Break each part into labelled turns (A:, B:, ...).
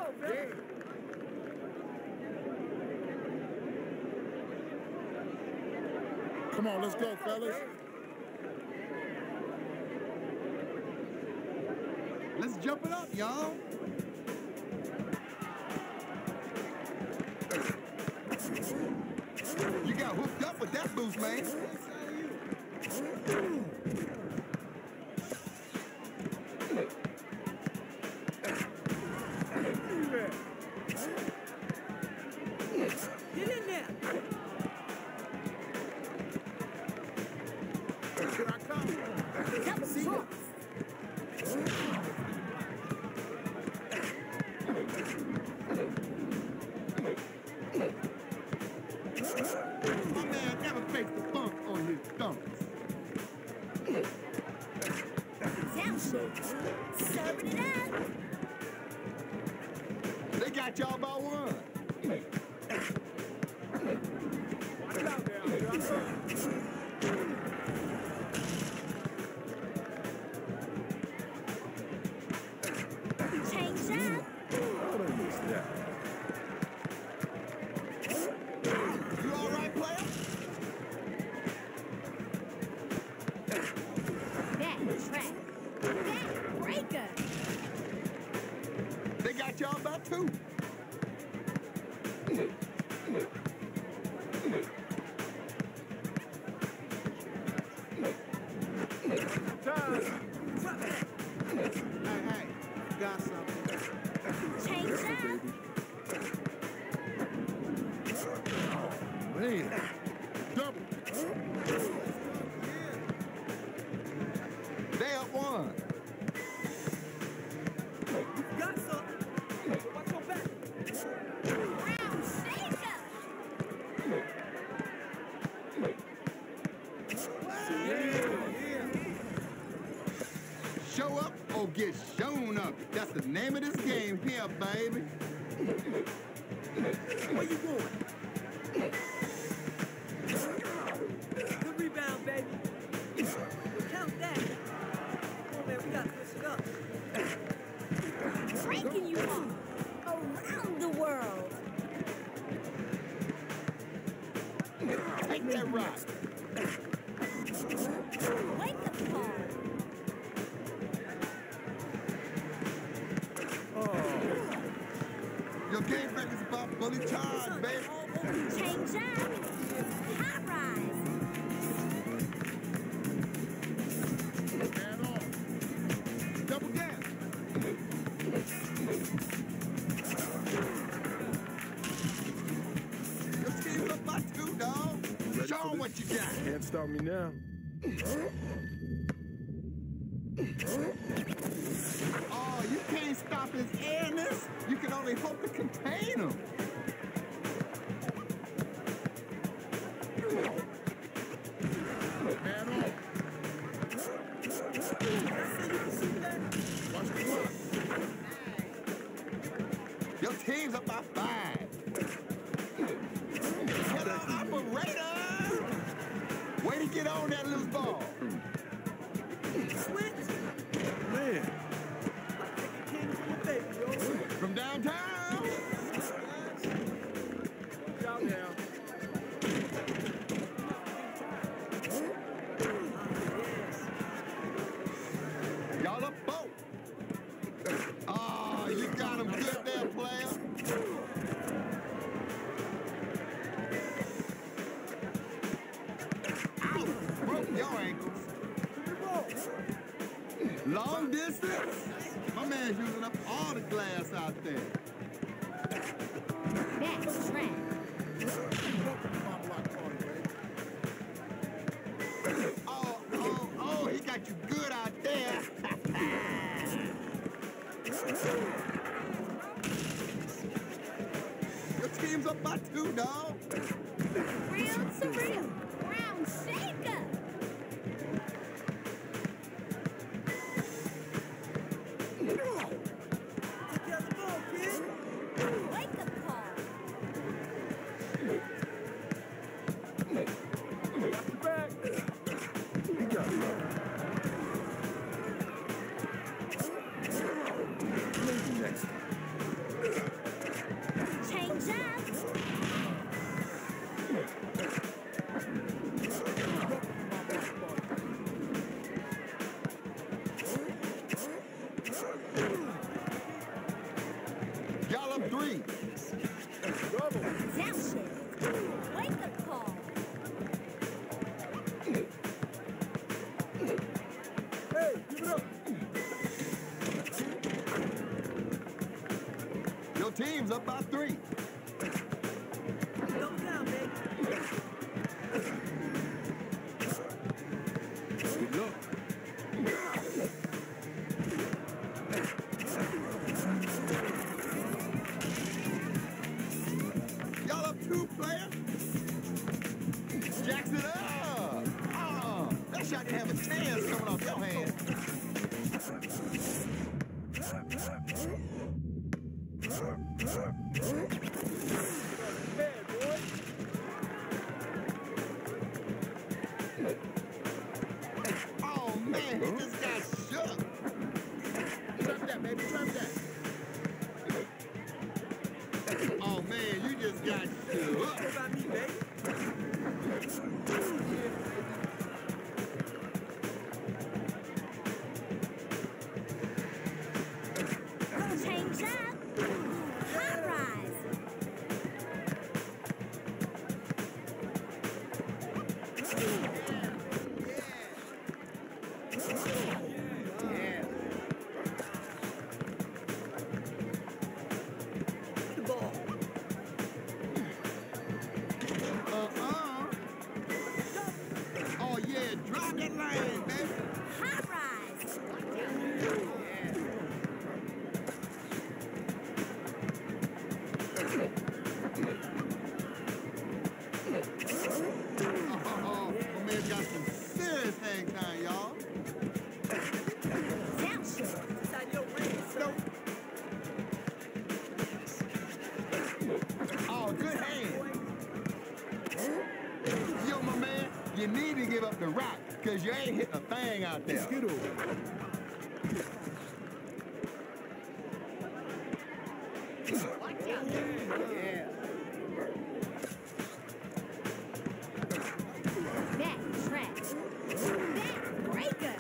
A: Come on, let's go, fellas.
B: Let's jump it up, y'all. You got hooked up with that boost, man.
C: Get in there.
A: Here I come.
C: Double cross.
B: My man never fakes the funk on his stomachs.
C: Down shake. Serving it up.
B: They got y'all by one.
A: Watch out now. Here I come.
C: Change up.
A: What is that?
B: You all right, player?
C: Back track. Back breaker.
B: They got y'all by two. Hey, got something.
C: Change up.
A: Man. Double.
B: They up one.
C: Got something. Watch your back. Round shaker.
B: Show up or get shown up. That's the name of this game here, baby.
C: Where you going? Good rebound, baby. Count that. Come on, man, we gotta switch it up. Breaking you off around the world.
B: Take that rock.
C: Wake up call.
B: Your game break is about bully time, baby.
C: Change up. Hot rise.
A: Man on.
B: Double gas. Your team's up by two, dog. Show 'em what you got.
A: Can't stop me now.
B: Oh, you can't stop his airness. You can only hope to contain him.
A: Man on. Watch the clock.
B: Your team's up by five. Hello, operator. Way to get on that loose ball.
C: Switch.
A: Man.
B: From downtown.
A: Out now.
B: Y'all up both. Oh, you got him good there, player. Ow, broke your ankles. Long distance? My man's using up all the glass out there.
C: That's track.
B: Oh, he got you good out there. Your team's up by two, dog.
C: Real to real. Round shaker. Together ball, kid. Wake up call.
A: Got your back. He got it. Maybe next time.
B: 3.
A: Double.
D: Downshift. Wake up call.
A: Hey, give it up.
B: Your team's up by 3.
C: Double down, baby.
A: Good luck.
B: Y'all up 2, player? Jacks it up. That shot can have a chance coming off your hand.
A: Head, boy.
B: Oh, man, he just got shook. Trap that, baby, trap that. Oh, man, you just got shook.
C: What about me, baby?
D: Change up. Hot rise.
C: The ball.
B: Oh, yeah, drop that lane, baby.
D: Hot rise.
B: Oh, my man got some serious hang time, y'all.
D: Downshift.
C: Inside your range, son.
B: Oh, good hand. Yo, my man, you need to give up the rock, because you ain't hitting a thing out there.
A: Get over.
D: Back track. Back breaker.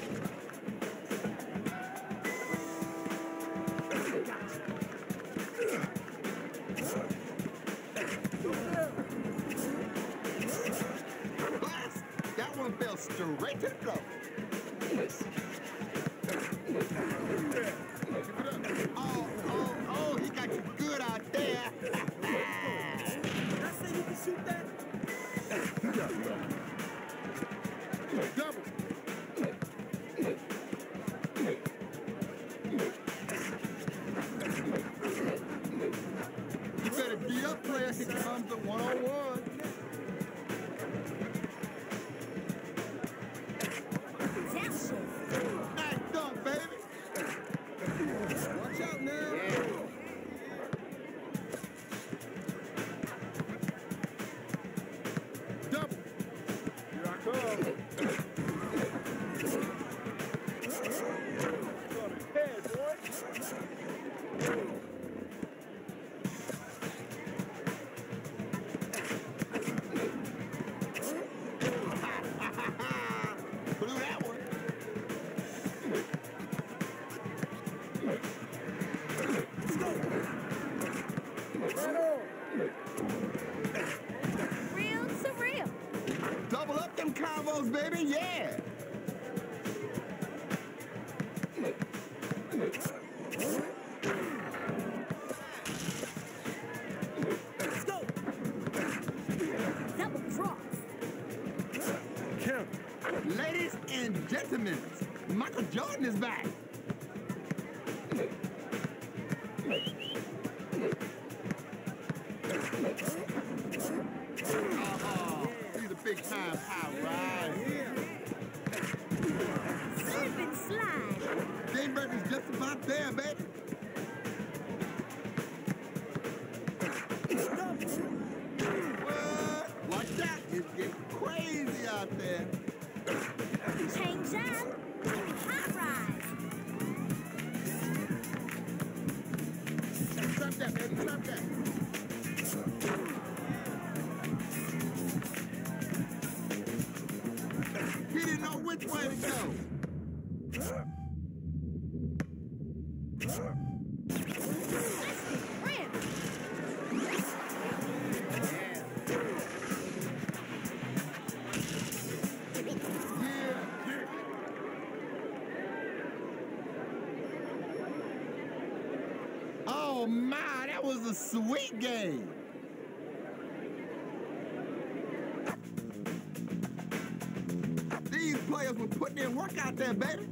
B: Blast! That one fell straight to the floor. Oh, he got you good out there.
C: Did I say you can shoot that?
A: You got it. Double.
B: You better be up, player. Here comes the one-on-one.
D: Downshift.
B: Act up, baby. Watch out now.
A: Double. Here I come. Got a head, boy.
B: Blew that one.
A: Right on.
D: Real surreal.
B: Double up them combos, baby. Yeah.
C: Let's go.
D: Double cross.
A: Count.
B: Ladies and gentlemen, Michael Jordan is back. He's a big time high ride.
D: Slip and slide.
B: Game breaker's just about there, baby. What? Watch out. It's getting crazy out there.
D: Change up. Hot rise.
B: Trap that, baby. Trap that. He didn't know which way to go.
D: Plastic rim.
B: Oh my, that was a sweet game. These players were putting in work out there, baby.